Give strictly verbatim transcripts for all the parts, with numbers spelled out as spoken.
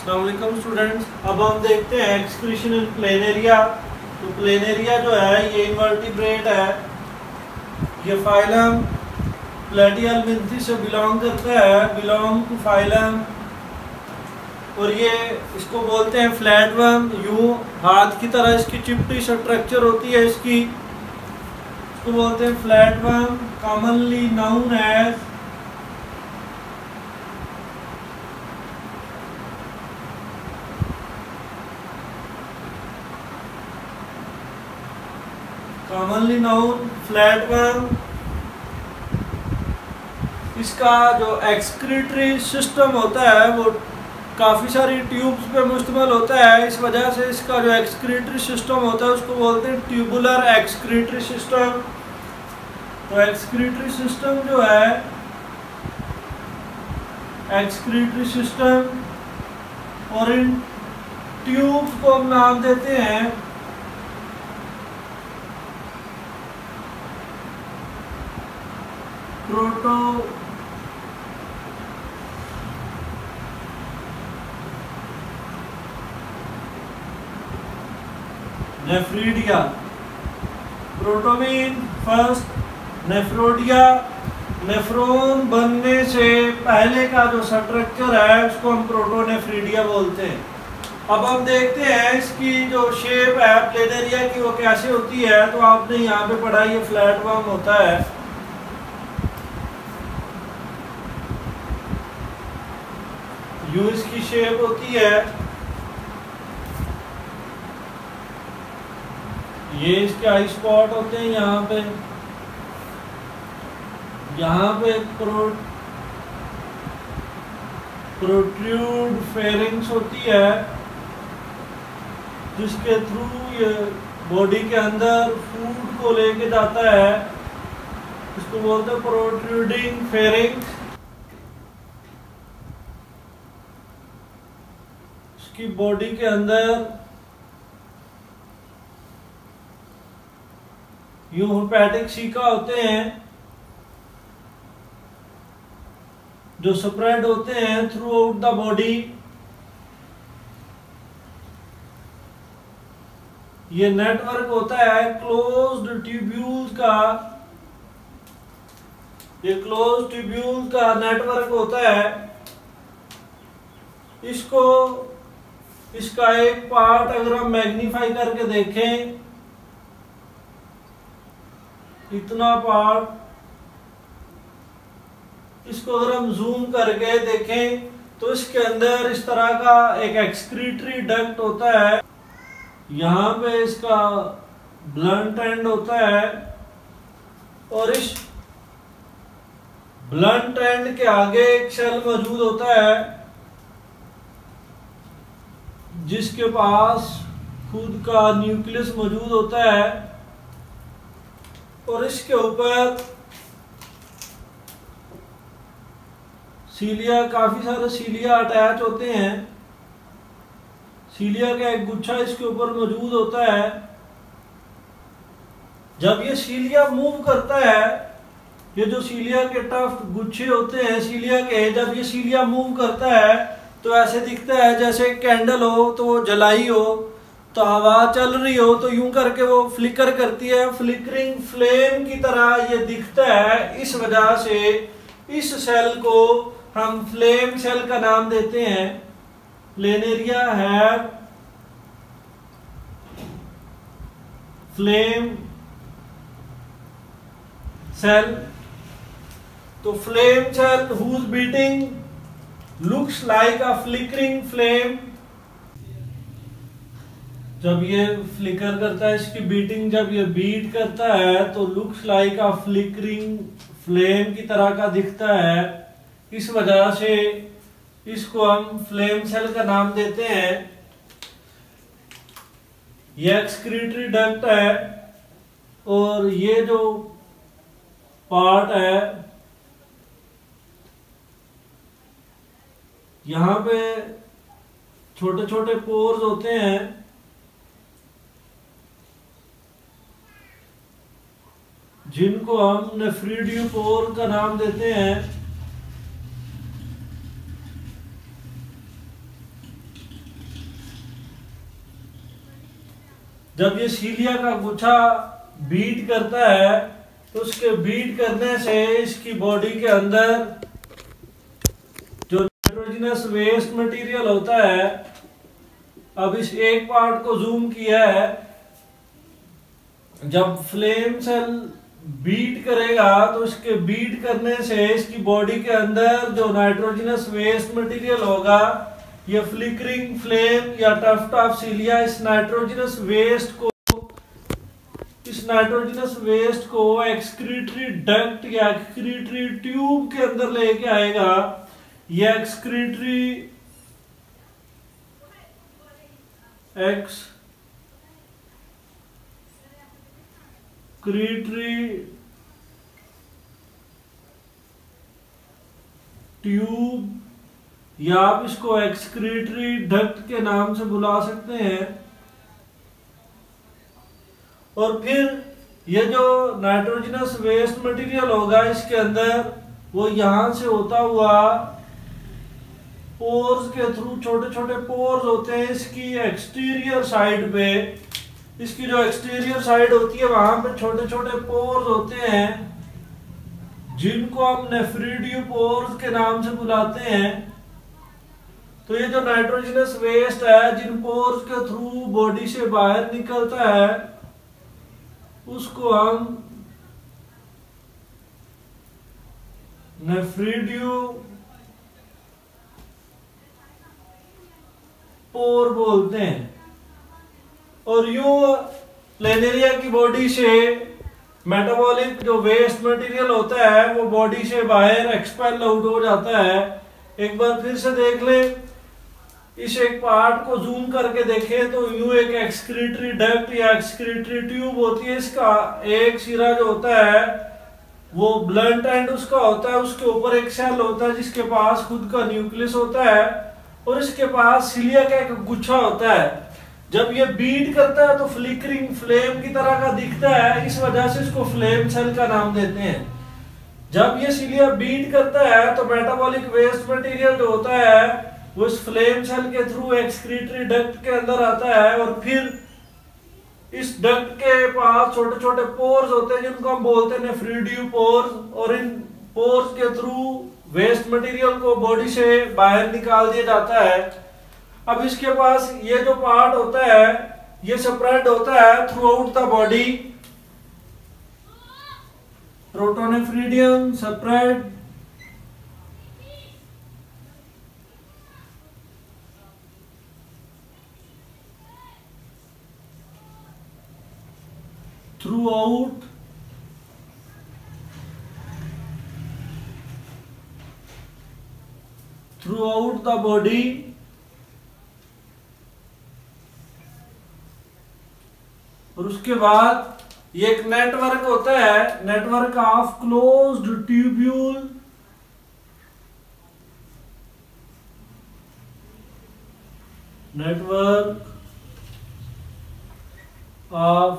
अस्सलाम वालेकुम स्टूडेंट्स। अब हम देखते हैं एक्सक्रीशन इन प्लेनेरिया। तो प्लेनेरिया जो है ये इनवर्टिब्रेट है, ये फाइलम प्लेटिहेल्मिन्थेस से बिलोंग करता है, बिलोंग टू फाइलम। और ये इसको बोलते हैं फ्लैटवर्म। यूं हाथ की तरह इसकी चिपटी स्ट्रक्चर होती है इसकी, इसको बोलते हैं flatworm, commonly known as commonly known flatworm. इसका जो एक्सक्रीटरी सिस्टम होता है वो काफ़ी सारी ट्यूब्स पे मुश्तमिल होता है, इस वजह से इसका जो एक्सक्रीटरी सिस्टम होता है उसको बोलते हैं ट्यूबुलर एक्सक्रीटरी सिस्टम। तो एक्सक्रीटरी सिस्टम जो है एक्सक्रीटरी सिस्टम, और इन ट्यूब्स को हम नाम देते हैं protonephridia. Proto means first nephridia. Nephron बनने से पहले का जो स्ट्रक्चर है उसको हम प्रोटोनेफ्रीडिया बोलते हैं। अब हम देखते हैं इसकी जो शेप है प्लेनेरिया की वो कैसे होती है। तो आपने यहाँ पे पढ़ा ये फ्लैटवर्म होता है, यूं इसकी शेप होती है, ये इसके आई स्पॉट होते हैं यहाँ पे, यहाँ पे प्रो प्रोट्रूड फेरिंग्स होती है जिसके थ्रू ये बॉडी के अंदर फूड को लेके जाता है, इसको बोलते हैं प्रोट्रूडिंग फेरिंग्स। इसकी बॉडी के अंदर यूं हेपेटिक सीका होते हैं जो स्प्रेड होते हैं थ्रू आउट द बॉडी। ये नेटवर्क होता है क्लोज्ड ट्यूब्यूल्स का, ये क्लोज्ड ट्यूब्यूल का नेटवर्क होता है। इसको इसका एक पार्ट अगर हम मैग्नीफाई करके देखें, इतना पार्ट, इसको अगर हम जूम करके देखें तो इसके अंदर इस तरह का एक एक्सक्रीटरी डक्ट होता है। यहाँ पे इसका ब्लंट एंड होता है और इस ब्लंट एंड के आगे एक सेल मौजूद होता है जिसके पास खुद का न्यूक्लियस मौजूद होता है, और इसके ऊपर सीलिया, काफी सारे सीलिया अटैच होते हैं। सीलिया का एक गुच्छा इसके ऊपर मौजूद होता है। जब ये सीलिया मूव करता है, ये जो सीलिया के टफ्ट गुच्छे होते हैं सीलिया के, जब ये सीलिया मूव करता है तो ऐसे दिखता है जैसे कैंडल हो तो वो जलाई हो, तो हवा चल रही हो तो यूं करके वो फ्लिकर करती है, फ्लिकरिंग फ्लेम की तरह ये दिखता है। इस वजह से इस सेल को हम फ्लेम सेल का नाम देते हैं। प्लेनेरिया है फ्लेम सेल। तो flame cell whose beating looks like a flickering flame. जब ये फ्लिकर करता है, इसकी बीटिंग जब ये बीट करता है तो looks like a flickering flame की तरह का दिखता है। इस वजह से इसको हम फ्लेम सेल का नाम देते हैं। ये एक्सक्रीटरी डक्ट है और ये जो पार्ट है यहाँ पे छोटे छोटे पोर्स होते हैं जिनको हम नेफ्रीडियोपोर का नाम देते हैं। जब ये सीलिया का गुच्छा बीट करता है तो उसके बीट करने से इसकी बॉडी के अंदर जो नाइट्रोजनस वेस्ट मटेरियल होता है, अब इस एक पार्ट को जूम किया है, जब फ्लेम सेल बीट करेगा तो इसके बीट करने से इसकी बॉडी के अंदर जो नाइट्रोजनस वेस्ट मटेरियल होगा, ये फ्लिकरिंग फ्लेम या टफ्ट ऑफ सीलिया इस नाइट्रोजनस वेस्ट को इस नाइट्रोजनस वेस्ट को एक्सक्रीटरी डक्ट या एक्सक्रीटरी ट्यूब के अंदर लेके आएगा। यह एक्सक्रीटरी एक्सक्रीटरी ट्यूब या आप इसको एक्सक्रीटरी डक्ट के नाम से बुला सकते हैं। और फिर ये जो नाइट्रोजनस वेस्ट मटेरियल होगा इसके अंदर, वो यहां से होता हुआ पोर्स के थ्रू, छोटे छोटे पोर्स होते हैं इसकी एक्सटीरियर साइड पे, इसकी जो एक्सटीरियर साइड होती है वहां पे छोटे छोटे पोर्स होते हैं जिनको हम नेफ्रिडियो पोर्स के नाम से बुलाते हैं। तो ये जो नाइट्रोजनस वेस्ट है जिन पोर्स के थ्रू बॉडी से बाहर निकलता है उसको हम नेफ्रिडियो पोर बोलते हैं। और यूं प्लेनेरिया की बॉडी से मेटाबॉलिक जो वेस्ट मटेरियल होता है वो बॉडी से बाहर एक्सपेल आउट हो जाता है। एक बार फिर से देख ले, इस एक पार्ट को जूम करके देखें तो यूं एक एक्सक्रीटरी डक्ट या एक्सक्रीटरी ट्यूब होती है। इसका एक सिरा जो होता है वो ब्लंट एंड उसका होता है, उसके ऊपर एक सेल होता है जिसके पास खुद का न्यूक्लियस होता है और इसके पास सीलिया का एक गुच्छा होता है। जब ये बीट करता है तो फ्लिकरिंग फ्लेम की तरह का दिखता है, इस वजह से इसको फ्लेम सेल का नाम देते हैं। जब ये सीलिया बीट करता है तो मेटाबॉलिक वेस्ट मटेरियल जो होता है वो इस फ्लेम सेल के थ्रू एक्सक्रीटरी डक्ट के अंदर आता है और फिर इस डक्ट के पास छोटे छोटे पोर्स होते हैं जिनको हम बोलते हैं नेफ्रिडियो पोर्स, और इन पोर्स के थ्रू वेस्ट मटेरियल को बॉडी से बाहर निकाल दिया जाता है। अब इसके पास ये जो पार्ट होता है ये स्प्रेड होता है throughout the body. Protonephridium spread throughout throughout the body और उसके बाद ये एक नेटवर्क होता है, network of closed tubule network of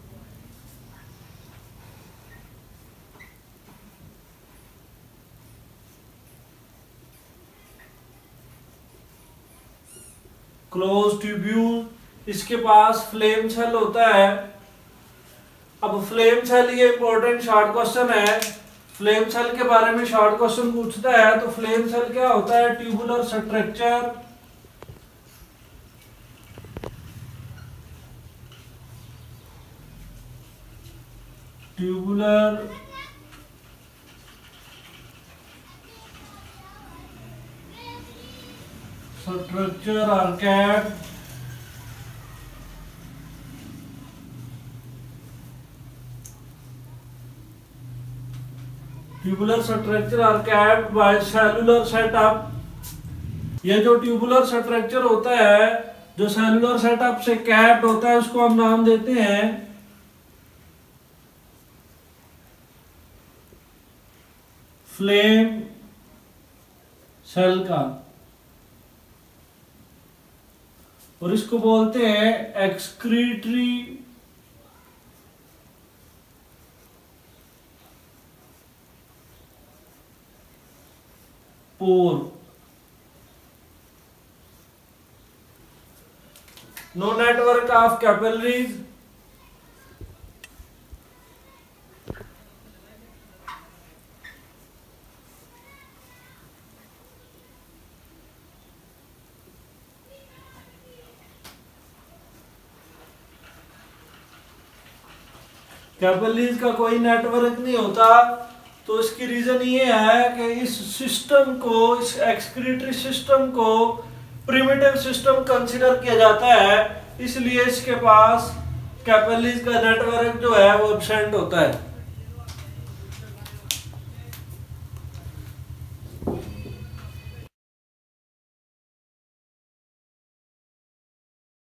close tubule. इसके पास फ्लेम सेल होता है। अब फ्लेम सेल, ये इंपॉर्टेंट शॉर्ट क्वेश्चन है, फ्लेम सेल के बारे में शॉर्ट क्वेश्चन पूछता है तो फ्लेम सेल क्या होता है? Tubular structure, tubular structure are capped tubular structure are capped by cellular setup. ये जो ट्यूबुलर स्ट्रक्चर होता है जो सेलुलर सेटअप से कैप्ड होता है उसको हम नाम देते हैं फ्लेम सेल का, और इसको बोलते हैं excretory pore. No network of capillaries, capillaries का कोई नेटवर्क नहीं होता। तो इसकी रीजन ये है कि इस सिस्टम को, इस एक्सक्रीटरी सिस्टम को प्रिमिटिव सिस्टम कंसीडर किया जाता है, इसलिए इसके पास कैपिलरीज का नेटवर्क जो है वो एब्सेंट होता है।